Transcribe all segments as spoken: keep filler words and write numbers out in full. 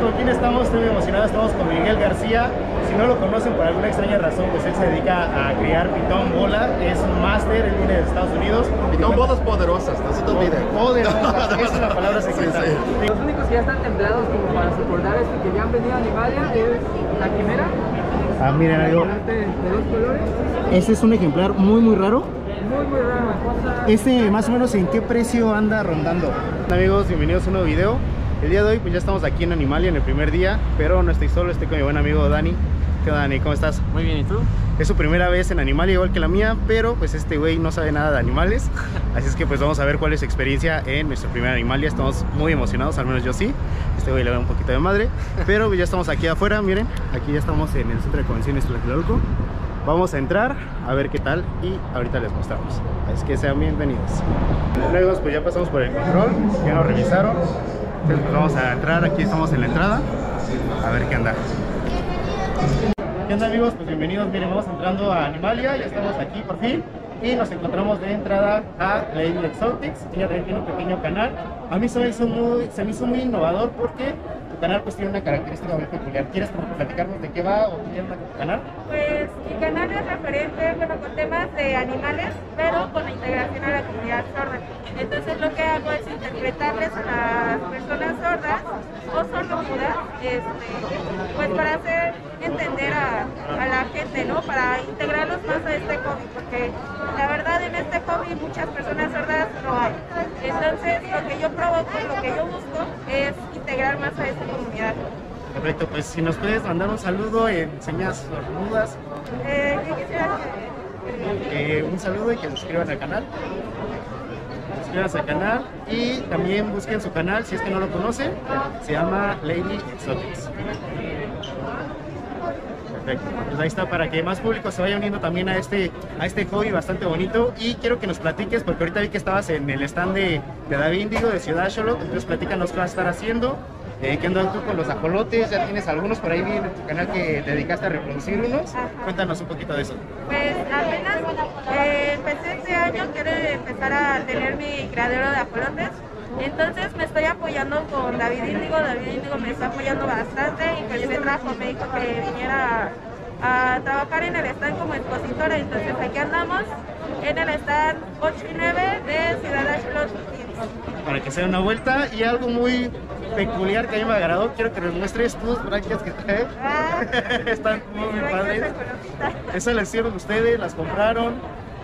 ¿con quién estamos? Estoy muy emocionado, estamos con Miguel García. Si no lo conocen por alguna extraña razón, pues él se dedica a criar pitón bola, es un máster, él viene de Estados Unidos. Pitón bolas poderosas, no se te olvide. Poderosas, esa es la palabra secreta. Sí, sí. Los únicos que ya están templados como para soportar esto que ya han venido a Animalia es la quimera. Ah, miren algo. De, de dos colores. Este es un ejemplar muy muy raro. Muy muy raro. Este más o menos en qué precio anda rondando. Hola amigos, bienvenidos a un nuevo video. El día de hoy pues ya estamos aquí en Animalia en el primer día, pero no estoy solo, estoy con mi buen amigo Dani. ¿Qué onda, Dani? ¿Cómo estás? Muy bien, ¿y tú? Es su primera vez en Animalia igual que la mía, pero pues este güey no sabe nada de animales. Así es que pues vamos a ver cuál es su experiencia en nuestra primera Animalia. Estamos muy emocionados, al menos yo sí. Este güey le da un poquito de madre, pero ya estamos aquí afuera, miren. Aquí ya estamos en el centro de convenciones Tlatelolco. Vamos a entrar a ver qué tal y ahorita les mostramos. Así que sean bienvenidos. Luego pues ya pasamos por el control, ya nos revisaron. Entonces pues vamos a entrar, aquí estamos en la entrada. A ver qué anda. ¿Qué onda amigos? Pues bienvenidos, miren, vamos entrando a Animalia, ya estamos aquí por fin. Y nos encontramos de entrada a Lady Exotics. Ella también tiene un pequeño canal. A mí se me hizo muy, se me hizo muy innovador porque tu canal pues tiene una característica muy peculiar. ¿Quieres como platicarnos de qué va o qué es tu canal? Pues mi canal es referente, bueno, con temas de animales, pero con la integración a la comunidad sorda. Entonces lo que hago es interpretarles a las personas sordas o sordomudas, este, pues para hacer entender a, a la gente, ¿no? Para integrarlos más a este hobby, porque la verdad en este hobby muchas personas sordas no hay. Entonces lo que yo provoco, lo que yo busco es integrar más a esta comunidad. Perfecto, pues si nos puedes mandar un saludo en señas sordomudas. Eh, ¿Qué quisieras que...? Eh, un saludo y que se suscriban al canal. Suscríbanse al canal y también busquen su canal si es que no lo conocen. Se llama Lady Exotics. Perfecto, pues ahí está para que más público se vaya uniendo también a este, a este hobby bastante bonito. Y quiero que nos platiques, porque ahorita vi que estabas en el stand de, de David Índigo de Ciudad Xolotl, entonces platícanos qué vas a estar haciendo. Eh, ¿Qué andas tú con los ajolotes? Ya tienes algunos por ahí en tu canal que te dedicaste a reproducir unos. Ajá. Cuéntanos un poquito de eso. Pues apenas eh, empecé este año, quiero empezar a tener mi criadero de ajolotes. Entonces me estoy apoyando con David Índigo, David Índigo me está apoyando bastante y pues me trajo, me dijo que viniera a, a trabajar en el stand como expositora. Entonces aquí andamos en el stand ocho y nueve de Ciudad Xolotl. Para que se dé una vuelta. Y algo muy peculiar que a mí me agradó, quiero que nos muestres tus branquias que traes. Ah, Están muy, muy padres. ¿Esas las hicieron ustedes? ¿Las compraron?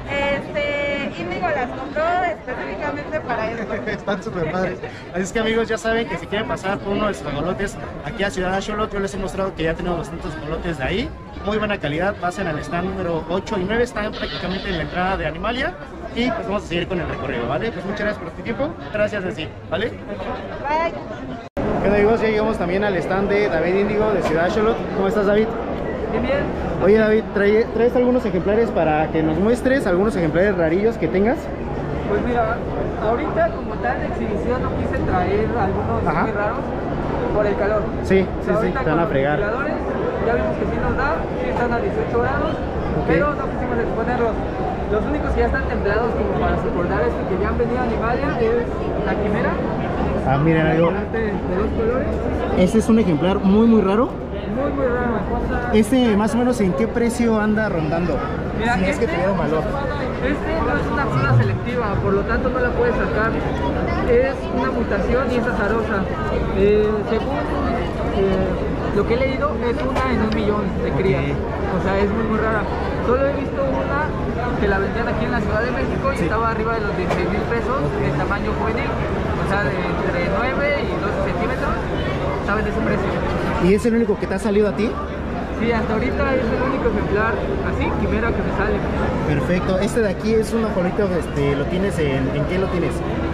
Este, Índigo las compró específicamente para esto. Están súper padres. Así es que amigos, ya saben que si quieren pasar por uno de sus ajolotes aquí a Ciudad Xolotl, yo les he mostrado que ya tenemos bastantes ajolotes de ahí. Muy buena calidad, pasen al stand número ocho y nueve, están prácticamente en la entrada de Animalia. Y pues vamos a seguir con el recorrido, ¿vale? Pues muchas gracias por tu tiempo, gracias de sí, ¿vale? Bye. ¿Qué onda amigos? Ya llegamos también al stand de David Índigo de Ciudad Xolotl. ¿Cómo estás, David? Bien, bien. Oye David, ¿trae, ¿traes algunos ejemplares para que nos muestres? ¿Algunos ejemplares rarillos que tengas? Pues mira, ahorita como tal de exhibición no quise traer algunos Ajá. muy raros por el calor. Sí, O sí, sea, sí, ahorita te van con a los fregar. ventiladores ya vimos que sí nos da, sí están a dieciocho grados, Okay. pero no quisimos exponerlos. Los únicos que ya están templados como para soportar esto que ya han venido a Animalia es la quimera. Ah, miren algo. De, de dos colores. Este es un ejemplar muy muy raro. Muy muy raro. Este más o menos en qué precio anda rondando. Mira, si es este, que tuviera un valor. Este no es una zona selectiva, por lo tanto no la puedes sacar. Es una mutación y es azarosa. Eh, según eh, lo que he leído, es una en un millón de crías. Okay. O sea, es muy muy rara. Solo he visto una que la vendían aquí en la Ciudad de México y Sí. estaba arriba de los dieciséis mil pesos en tamaño juvenil. O sea, de entre nueve y doce centímetros. ¿Sabes de ese precio? ¿Y es el único que te ha salido a ti? Sí, hasta ahorita es el único ejemplar así, quimera, que me sale. Perfecto. Este de aquí es un ajolito, este, ¿lo tienes en, en qué lo tienes?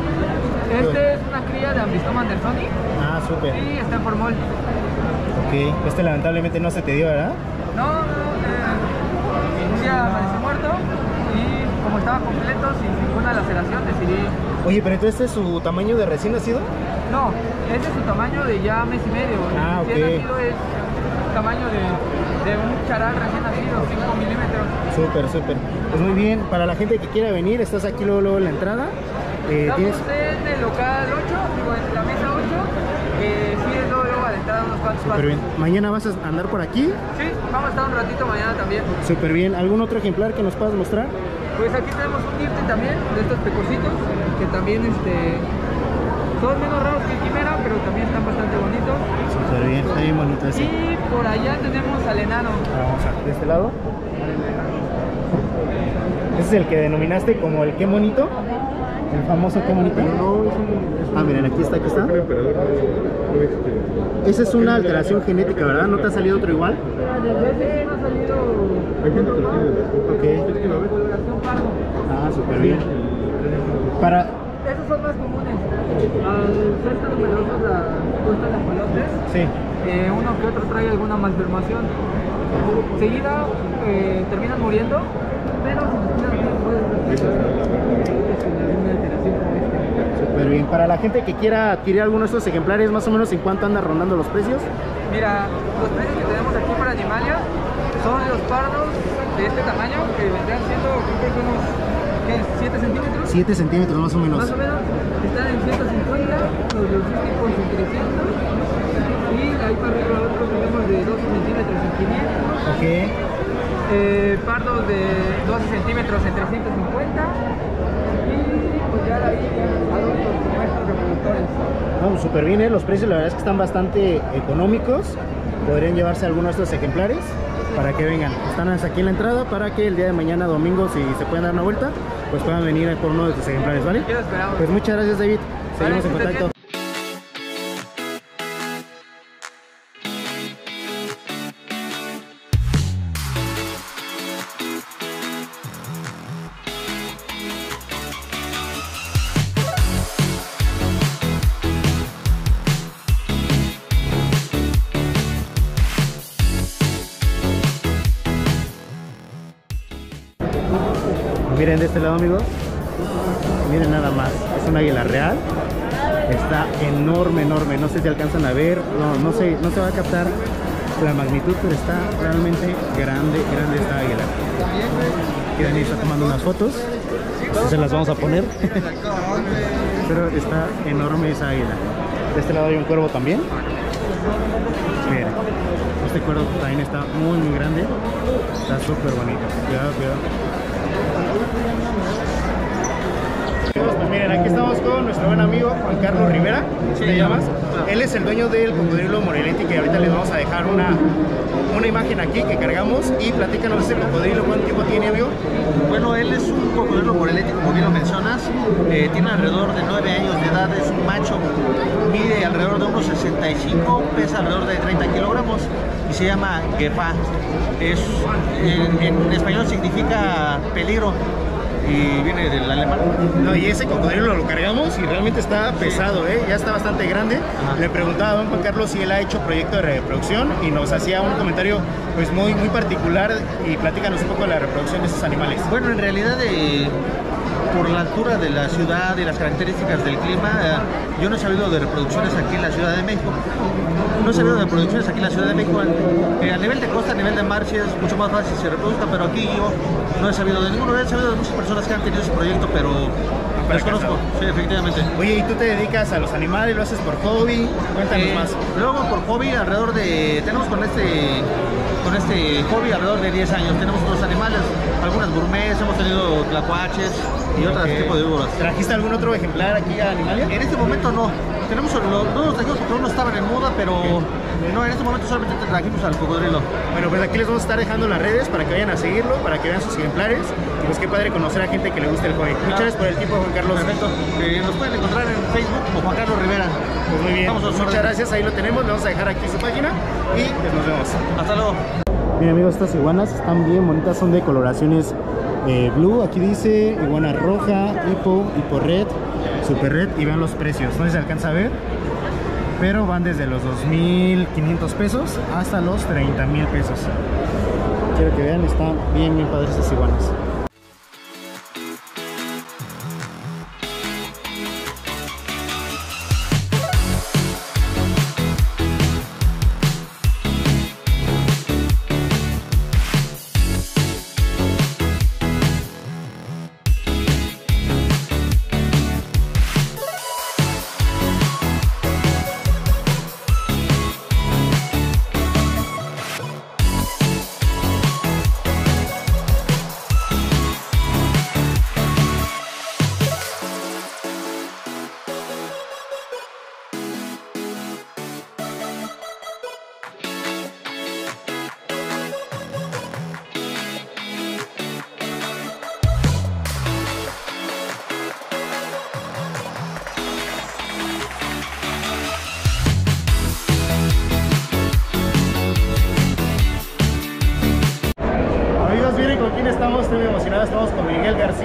Este es una cría de Amblystoma andersoni. Ah, súper. Sí, está en formol. Ok. Este lamentablemente no se te dio, ¿verdad? No, no, eh, un día amanecí muerto y como estaba completo, sin ninguna laceración, decidí... Oye, pero entonces ¿este es su tamaño de recién nacido? No, este es su tamaño de ya mes y medio. Ah, el recién ok. nacido es tamaño de, de un charal recién nacido, cinco milímetros. Súper, súper. Pues muy bien, para la gente que quiera venir, estás aquí luego, luego en la entrada. Eh, Estamos tienes... en el local ocho, digo, en la mesa ocho, que sí es luego, luego a la entrada unos cuántos Súper pasan. bien. ¿Mañana vas a andar por aquí? Sí, vamos a estar un ratito mañana también. Súper bien. ¿Algún otro ejemplar que nos puedas mostrar? Pues aquí tenemos un dirte también, de estos pecositos, que también este, son menos raros que el quimera, pero también están bastante bonitos. Súper bien, está bien bonito ese. Y por allá tenemos al enano. Vamos a de este lado. Ese es el que denominaste como el qué bonito. El famoso qué bonito. Ah, miren, aquí está, aquí está. Esa es una alteración genética, ¿verdad? ¿No te ha salido otro igual? Desde ese no ha salido Ok. coloración pardo. Ah, súper bien. Para... Esos son más comunes. Al ser tan numerosos las puestas de ajolotes, Sí. eh, uno que otro trae alguna malformación. Seguida eh, terminan muriendo, pero si los cuidas bien puedes tener una alteración como este. Súper bien. Para la gente que quiera adquirir alguno de estos ejemplares, más o menos ¿en cuánto anda rondando los precios? Mira, los precios que tenemos aquí para Animalia son los pardos de este tamaño, que vendrán siendo, creo que son unos ¿qué? siete centímetros. siete centímetros más o menos. Más o menos están en ciento cincuenta, los logísticos en trescientos y ahí para arriba otros tenemos de doce centímetros en quinientos, Ok. eh, pardos de doce centímetros en trescientos cincuenta y pues ya de ahí adultos como estos reproductores. Vamos, súper bien, ¿eh? Los precios la verdad es que están bastante económicos. Podrían llevarse alguno de estos ejemplares para que vengan. Están aquí en la entrada para que el día de mañana, domingo, si se pueden dar una vuelta, pues puedan venir por uno de estos ejemplares, ¿vale? Aquí lo esperamos. Pues muchas gracias, David. Seguimos Vale, en que estés contacto. Miren de este lado, amigos. Miren nada más. Es un águila real. Está enorme, enorme. No sé si alcanzan a ver. No, no sé, no se va a captar la magnitud, pero está realmente grande, grande esta águila. Aquí Dani está tomando unas fotos. Se las vamos a poner. Pero está enorme esa águila. De este lado hay un cuervo también. Miren. Este cuervo también está muy, muy grande. Está súper bonito. Cuidado, cuidado. Pues miren, aquí estamos con nuestro buen amigo Juan Carlos Rivera, ¿sí te llamas? Él es el dueño del cocodrilo Morelense, que ahorita les vamos a dejar una, una imagen aquí que cargamos. Y platícanos ese cocodrilo, ¿cuánto tiempo tiene, amigo? Bueno, él es un cocodrilo Morelense, como bien lo mencionas. Eh, tiene alrededor de nueve años de edad, es un macho, mide alrededor de unos sesenta y cinco, pesa alrededor de treinta kilogramos y se llama Gefá. Es, en, en español significa peligro y viene del alemán. No, y ese cocodrilo lo cargamos y realmente está pesado, ¿eh? Ya está bastante grande. Ajá. Le preguntaba a don Juan Carlos si él ha hecho proyecto de reproducción y nos hacía un comentario pues muy, muy particular. Y platícanos un poco de la reproducción de esos animales. Bueno, en realidad, eh, por la altura de la ciudad y las características del clima, eh, yo no he sabido de reproducciones aquí en la Ciudad de México. No he sabido de reproducciones aquí en la Ciudad de México. Eh, a nivel de costa, a nivel de mar, sí es mucho más fácil que se reproduzca, pero aquí yo no he sabido de ninguno. He sabido de muchas personas que han tenido ese proyecto, pero desconozco. Sí, efectivamente. Oye, ¿y tú te dedicas a los animales? ¿Lo haces por hobby? Cuéntanos Eh, más. Luego por hobby alrededor de, tenemos con este, con este hobby alrededor de diez años, tenemos otros animales, algunas gourmets, hemos tenido tlacuaches y otros Ok. tipos de víboras. ¿Trajiste algún otro ejemplar aquí a Animalia? En este momento no, tenemos los, no los trajimos porque uno estaban en muda, pero no, en este momento solamente trajimos al cocodrilo. Bueno, pues aquí les vamos a estar dejando las redes para que vayan a seguirlo, para que vean sus ejemplares. Y pues qué padre conocer a gente que le guste el hobby. Muchas gracias por el tiempo, Juan Carlos. Perfecto, eh, nos pueden encontrar en Facebook como Juan Carlos Rivera. Pues muy bien, Vamos a sus muchas órdenes. gracias, ahí lo tenemos, le vamos a dejar aquí su página y pues nos vemos. Hasta luego. Miren amigos, estas iguanas están bien bonitas, son de coloraciones eh, blue, aquí dice iguana roja, hipo, hipo red, super red, y vean los precios, no sé si se alcanza a ver, pero van desde los dos mil quinientos pesos hasta los treinta mil pesos. Quiero que vean, están bien bien padres estas iguanas.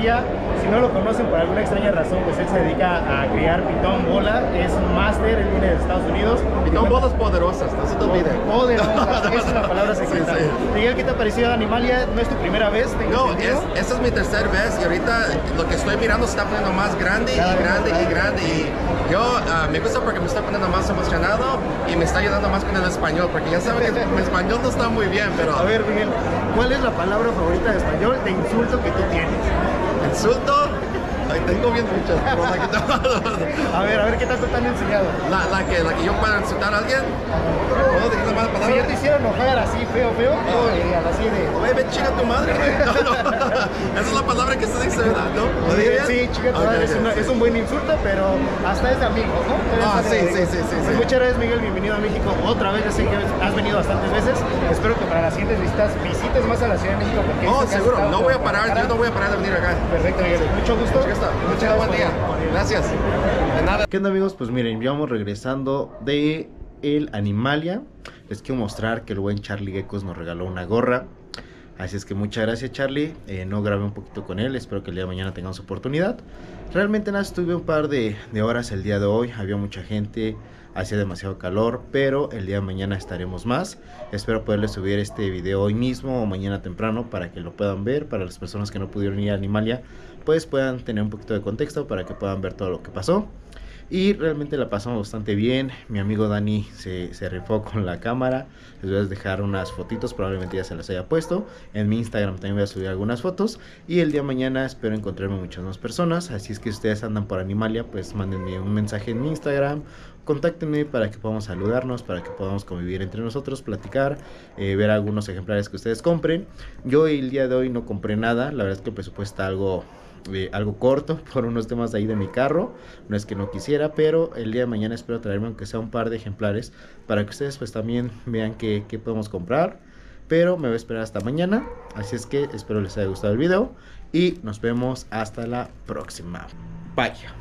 García. Si no lo conocen por alguna extraña razón, pues él se dedica a criar pitón bola, es un máster, él viene de Estados Unidos. Pitón bolas poderosas, no se te olvide. Poderosas, esa es la palabra secreta. Sí, sí. Miguel, ¿qué te ha parecido Animalia? No es tu primera vez, tengo No, entendido. es, esta es mi tercera vez y ahorita lo que estoy mirando se está poniendo más grande Cada y vez grande más y grande. grande y yo uh, me gusta porque me está poniendo más emocionado y me está ayudando más con el español porque ya saben que mi español no está muy bien, pero A ver, Miguel, ¿cuál es la palabra favorita de español de insulto que tú tienes? insulto, ay, tengo bien muchas, pero la que, A ver, a ver, ¿qué tanto te han enseñado? la, la que, la que yo pueda insultar a alguien, ¿puedo decir la mala Si yo palabra? te hiciera enojar así feo, feo, ¿cómo dirías? Así de... Oye, ve, chinga tu madre, güey. No, no. Esa es la palabra que se dice, ¿verdad? ¿No? ¿Lo Sí, dije bien? sí, chica, tu Ok, madre, ok, es, una- sí. es un buen insulto, pero hasta es de amigos, ¿no? Eres Ah, de sí, amigos. sí, sí, sí, Pues sí. muchas gracias, Miguel, bienvenido a México otra vez, ya sé que has venido bastantes veces, espero que para las siguientes visitas visites más a la Ciudad de México porque... he Oh, visto que has seguro, estado no voy a por parar, Guadalajara. yo no voy a parar de venir acá. Perfecto, Miguel, mucho gusto. Mucho gusto. Muchas Buen gracias día. por venir. Gracias. De nada. ¿Qué onda, amigos? Pues miren, ya vamos regresando de el Animalia. Les quiero mostrar que el buen Charlie Geckos nos regaló una gorra. Así es que muchas gracias, Charlie. Eh, no grabé un poquito con él, espero que el día de mañana tengamos oportunidad. Realmente nada, estuve un par de, de horas el día de hoy, había mucha gente, hacía demasiado calor, pero el día de mañana estaremos más. Espero poderles subir este video hoy mismo o mañana temprano para que lo puedan ver. Para las personas que no pudieron ir a Animalia, pues puedan tener un poquito de contexto para que puedan ver todo lo que pasó. Y realmente la pasamos bastante bien. Mi amigo Dani se, se rifó con la cámara. Les voy a dejar unas fotitos, probablemente ya se las haya puesto. En mi Instagram también voy a subir algunas fotos. Y el día de mañana espero encontrarme muchas más personas. Así es que si ustedes andan por Animalia, pues mándenme un mensaje en mi Instagram. Contáctenme para que podamos saludarnos, para que podamos convivir entre nosotros, platicar, eh, ver algunos ejemplares que ustedes compren. Yo el día de hoy no compré nada. La verdad es que el presupuesto está algo... Eh, algo corto por unos temas de ahí de mi carro, no es que no quisiera, pero el día de mañana espero traerme aunque sea un par de ejemplares para que ustedes pues también vean qué, qué podemos comprar, pero me voy a esperar hasta mañana, así es que espero les haya gustado el video y nos vemos hasta la próxima. Bye.